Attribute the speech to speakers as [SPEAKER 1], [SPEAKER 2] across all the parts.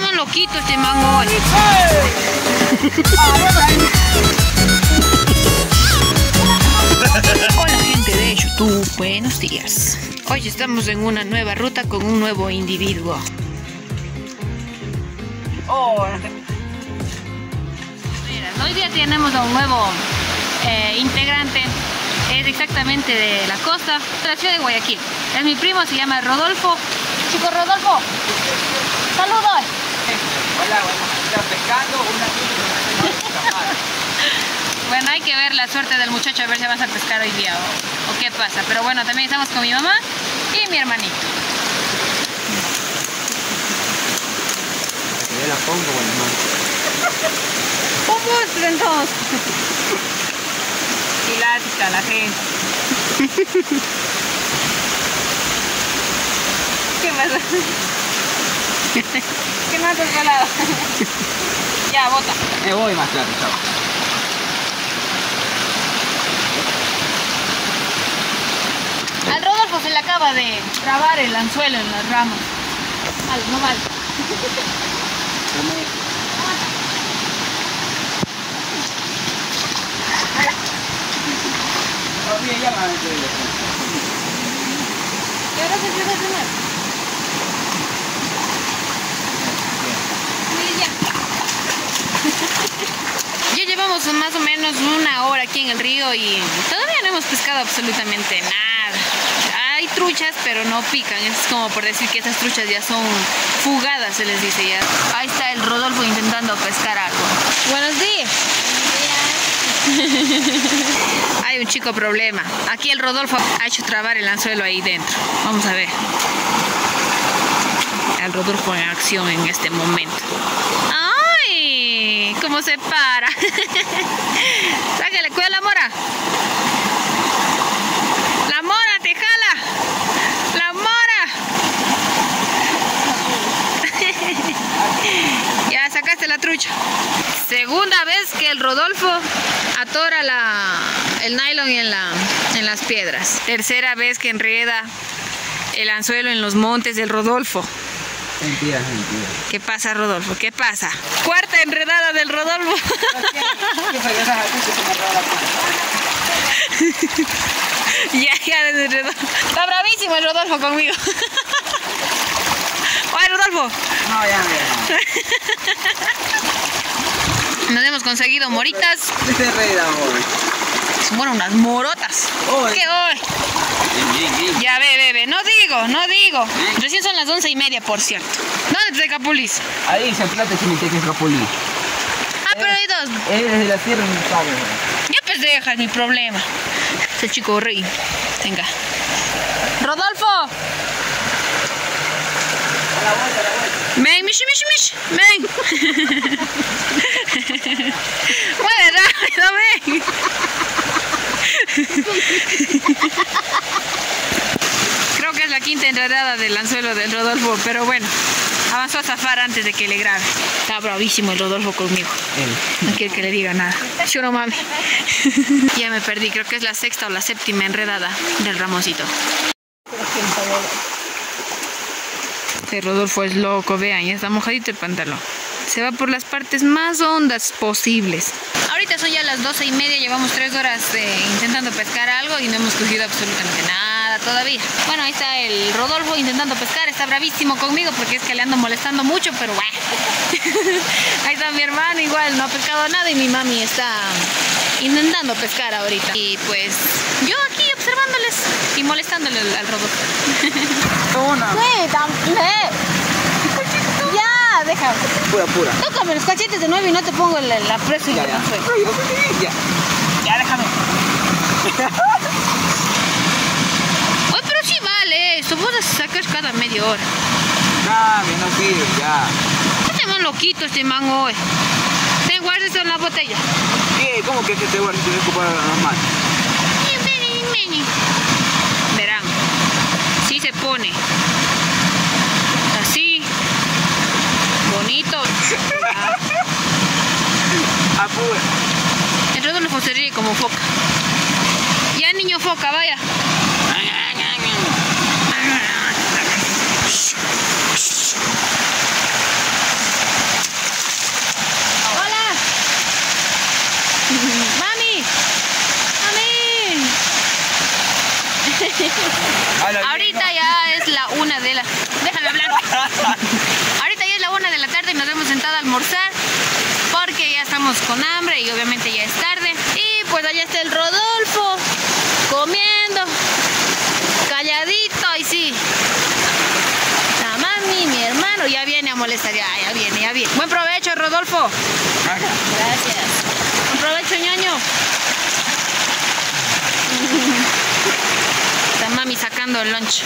[SPEAKER 1] más loquito este man hoy. Hola gente de YouTube, buenos días. Hoy estamos en una nueva ruta con un nuevo individuo. Mira, hoy día tenemos a un nuevo integrante. Es exactamente de la costa, de la ciudad de Guayaquil. Es mi primo, se llama Rodolfo. Chico Rodolfo, saludos.
[SPEAKER 2] Hola, vamos a estar pescando una.
[SPEAKER 1] Bueno, hay que ver la suerte del muchacho, a ver si vas a pescar hoy día o qué pasa. Pero bueno, también estamos con mi mamá y mi hermanito.
[SPEAKER 2] Que la pongo, bueno,
[SPEAKER 1] ¿Cómo es entonces? Pilática la gente. ¿Qué pasa? ¿Qué no has pelado? Ya, bota.
[SPEAKER 2] me voy más claro, chao.
[SPEAKER 1] Al Rodolfo se le acaba de trabar el anzuelo en las ramas. Vale, no vale. ¿Qué hora se empieza a cenar? Ya llevamos más o menos una hora aquí en el río y todavía no hemos pescado absolutamente nada. Hay truchas, pero no pican. Es como por decir que esas truchas ya son fugadas, se les dice ya. Ahí está el Rodolfo intentando pescar algo. Buenos días. Hay un chico problema. Aquí el Rodolfo ha hecho trabar el anzuelo ahí dentro. Vamos a ver. El Rodolfo en acción en este momento. ¡Ay! ¿Cómo se para? Sáquele, cuida la mora. La mora te jala. La mora. Ya sacaste la trucha. Segunda vez que el Rodolfo atora el nylon en las piedras. Tercera vez que enreda el anzuelo en los montes del Rodolfo.
[SPEAKER 2] Mentira, mentira.
[SPEAKER 1] ¿Qué pasa, Rodolfo? ¿Qué pasa? Cuarta enredada del Rodolfo. Ya desenredó. Está bravísimo el Rodolfo conmigo. Oye, Rodolfo.
[SPEAKER 2] No, ya.
[SPEAKER 1] Nos hemos conseguido moritas.
[SPEAKER 2] Este rey de amor.
[SPEAKER 1] Bueno, unas morotas.
[SPEAKER 2] Oy.
[SPEAKER 1] ¿Qué hoy?
[SPEAKER 2] Bien.
[SPEAKER 1] Ya ve. No digo. Recién son las 11:30, por cierto. ¿Dónde te Capulis?
[SPEAKER 2] Ahí se plata que me tiene que Capulí.
[SPEAKER 1] Ah, pero hay dos.
[SPEAKER 2] Él es de la tierra no sabe.
[SPEAKER 1] Ya pues deja, mi problema. Ese chico rey. Venga. Rodolfo.
[SPEAKER 2] A la vuelta.
[SPEAKER 1] Ven, mish. Ven. Mueve rápido, ven. Creo que es la quinta enredada del anzuelo del Rodolfo, pero bueno, avanzó a zafar antes de que le grabe. Está bravísimo el Rodolfo conmigo. No quiere que le diga nada. ¿Sí o no, mami? Ya me perdí, creo que es la sexta o la séptima enredada del Ramoncito. Este Rodolfo es loco, vean, ya está mojadito el pantalón. Se va por las partes más hondas posibles. Ahorita son ya las 12:30, llevamos 3 horas intentando pescar algo y no hemos cogido absolutamente nada todavía. Bueno, ahí está el Rodolfo intentando pescar, está bravísimo conmigo porque es que le ando molestando mucho, pero bueno. Ahí está mi hermano, igual no ha pescado nada y mi mami está intentando pescar ahorita. Y pues yo aquí observándoles y molestándole al Rodolfo.
[SPEAKER 2] Una.
[SPEAKER 1] Ya, déjame.
[SPEAKER 2] Pura.
[SPEAKER 1] Tócame los cachetes de nuevo y no te pongo la presa y
[SPEAKER 2] Ya.
[SPEAKER 1] Ya, déjame. Oye, pero sí vale esto. Vos sacas cada media hora.
[SPEAKER 2] Dame, no sirve, ya.
[SPEAKER 1] Este man loquito, este man hoy. Ten, guarda esto en la botella.
[SPEAKER 2] ¿Qué? ¿Cómo que te guardas si te ocupar la normal?
[SPEAKER 1] Meni. Verán. Sí se pone. Así. Bonito.
[SPEAKER 2] Apura.
[SPEAKER 1] El Rodolfo se ríe como foca. Ya, niño foca, vaya. almorzar porque ya estamos con hambre y obviamente ya es tarde. Y pues allá está el Rodolfo comiendo, calladito, y sí. La mami, mi hermano, ya viene a molestar, ya viene, ya viene. Buen provecho, Rodolfo. Gracias. Buen provecho, ñaño. Está mami sacando el lunch.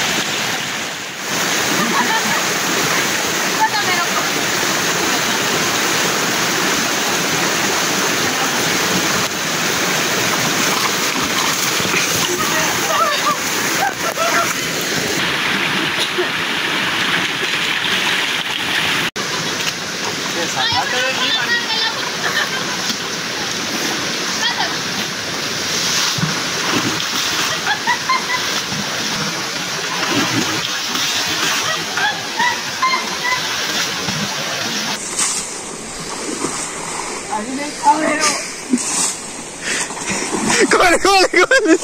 [SPEAKER 3] ¡Corre, corre, corre!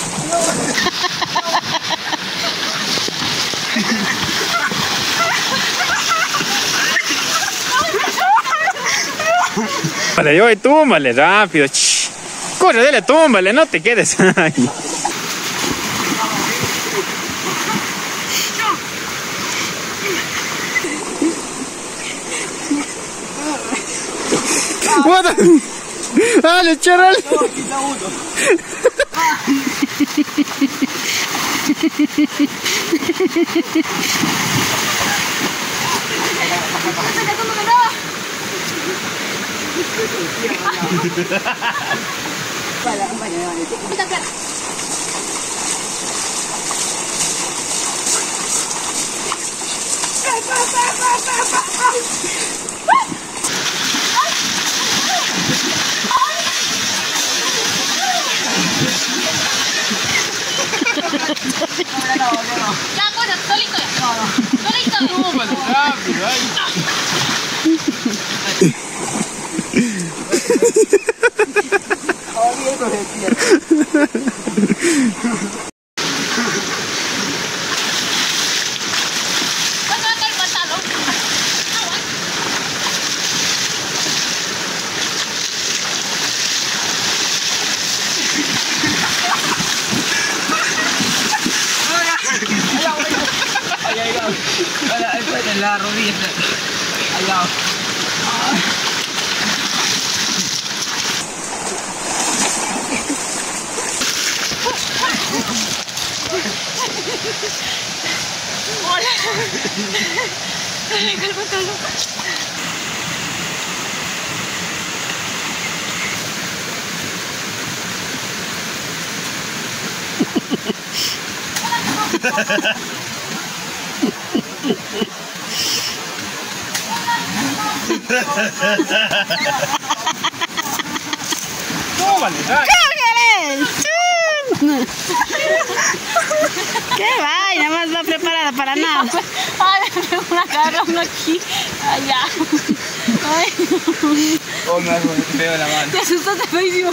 [SPEAKER 3] Vale, yo, túmbale rápido. Corre, dale, túmbale, no te quedes ahí. ¡Dale, charal!
[SPEAKER 1] Ya, bueno, solito ya. Solito.
[SPEAKER 3] No, vale, rápido, ay.
[SPEAKER 1] ¿Cuándo va a caer el pantalón?
[SPEAKER 2] Ahí en la rodilla. Allá.
[SPEAKER 1] Hola. El pantalón.
[SPEAKER 3] No, vale, rápido.
[SPEAKER 1] ¡Qué vaina! Más va preparada para nada. Ay, me pegó una carrón aquí. Allá. Ay.
[SPEAKER 2] Oh, me veo la mano.
[SPEAKER 1] Te asustaste feísimo.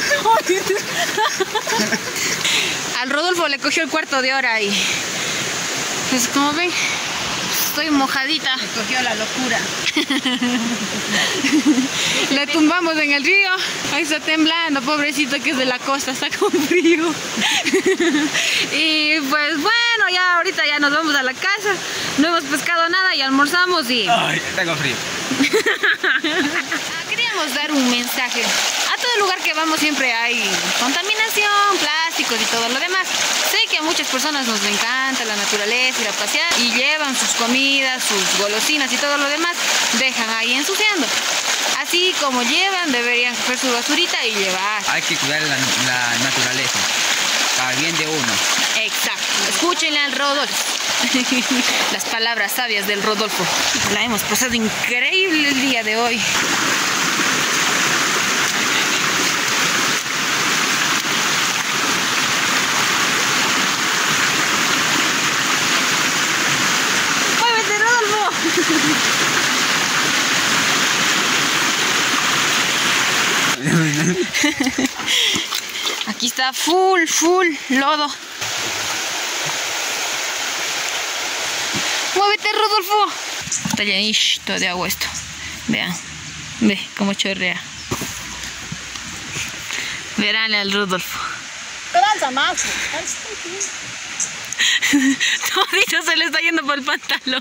[SPEAKER 1] Al Rodolfo le cogió el cuarto de hora y pues como ven, estoy mojadita. Me cogió la locura. Le tumbamos en el río. Ahí está temblando, pobrecito, que es de la costa, está con frío. Y pues bueno, ya ahorita ya nos vamos a la casa. No hemos pescado nada y almorzamos y...
[SPEAKER 2] Ay, tengo frío.
[SPEAKER 1] Queríamos dar un mensaje. A todo lugar que vamos siempre hay contaminación, plásticos y todo lo demás. Sé que a muchas personas nos encanta la naturaleza, ir a pasear y llevan sus comidas, sus golosinas y todo lo demás, dejan ahí ensuciando. Así como llevan, deberían coger su basurita y llevar.
[SPEAKER 2] Hay que cuidar la naturaleza, para bien de uno.
[SPEAKER 1] Exacto. Escúchenle al Rodolfo. Las palabras sabias del Rodolfo. La hemos pasado increíble el día de hoy. ¡Muévete, Rodolfo! Aquí está full lodo. Muévete, Rodolfo. Está llenito de agua esto. Vean. Ve cómo chorrea. Verán al Rodolfo.
[SPEAKER 4] Esperanza más.
[SPEAKER 1] Todito se le está yendo por el pantalón.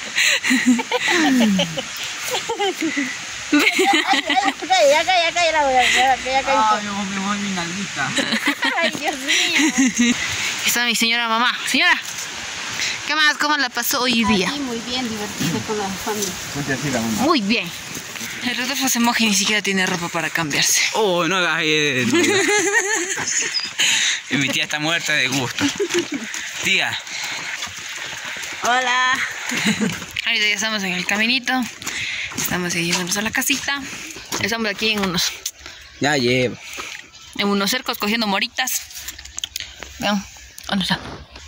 [SPEAKER 4] Ya cae la voy a
[SPEAKER 2] Me voy mi nalguita.
[SPEAKER 4] Ay, Dios mío.
[SPEAKER 1] Está mi señora mamá. Señora, ¿qué más? ¿Cómo la pasó hoy día?
[SPEAKER 4] Sí, muy bien, divertido con la familia.
[SPEAKER 1] Muy bien. El Rodolfo se moja y ni siquiera tiene ropa para cambiarse.
[SPEAKER 2] Oh, no hagas eso. Mi tía está muerta de gusto. Tía.
[SPEAKER 4] Hola.
[SPEAKER 1] Ahorita ya estamos en el caminito. Estamos yéndonos a la casita. Estamos aquí en
[SPEAKER 2] Ya llevo.
[SPEAKER 1] unos cercos cogiendo moritas. Vean, ¿dónde está?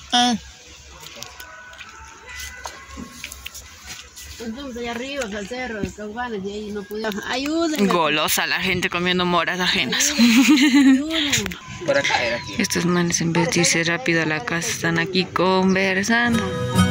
[SPEAKER 4] Entonces allá arriba, al cerro, de Caubanes, y ahí no pudieron. Ayúdenme.
[SPEAKER 1] Golosa la gente comiendo moras ajenas.
[SPEAKER 4] Ayúdenme.
[SPEAKER 2] Por acá era aquí.
[SPEAKER 1] Estos manes en vez de irse rápido a la casa están aquí conversando.